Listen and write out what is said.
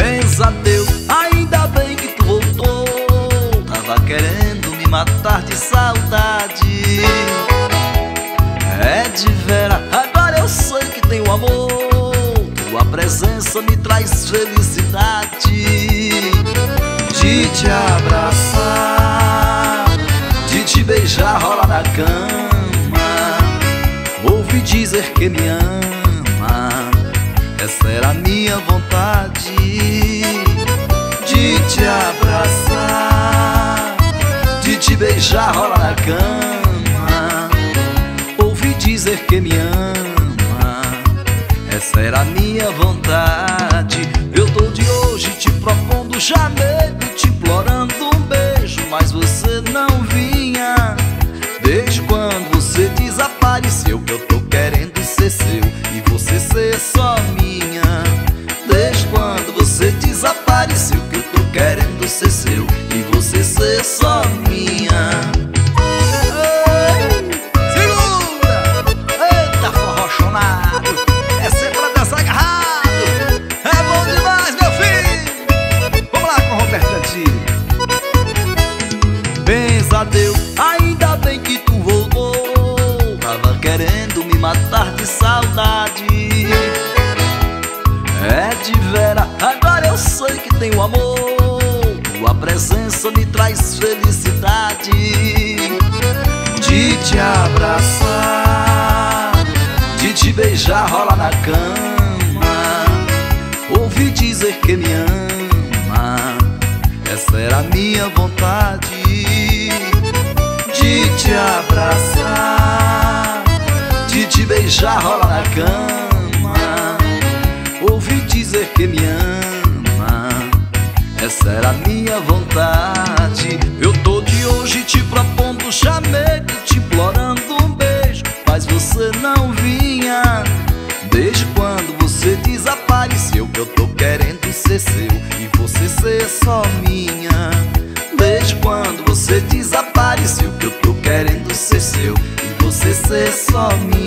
Benza Deus, ainda bem que tu voltou. Tava querendo me matar de saudade. É de vera, agora eu sei que tenho amor. Tua presença me traz felicidade. De te abraçar, de te beijar, rolar na cama, ouvi dizer que me ama, essa era a minha vontade. De te abraçar, de te beijar, rolar na cama, ouvi dizer que me ama, essa era a minha vontade. Eu tô de hoje te propondo chamego, te implorando um beijo, mas você não vinha. Desde quando você desapareceu, que eu tô querendo ser seu e você ser só minha. Desde quando você desapareceu, que eu tô querendo ser seu e você ser só minha. Benza Deus, ainda bem que tu voltou. Tava querendo me matar de saudade. É de vera, agora eu sei que tenho amor. Tua presença me traz felicidade. De te abraçar, de te beijar, rolar na cama, ouvi dizer que me ama, essa era a minha vontade. De te abraçar, de te beijar, rolar na cama, ouvi dizer que me ama, essa era a minha vontade. Eu tô de hoje te propondo chamego, te implorando um beijo, mas você não vinha. Desde quando você desapareceu, que eu tô querendo ser seu e você ser só minha. Desde quando você desapareceu, que eu tô querendo ser seu e você ser só minha.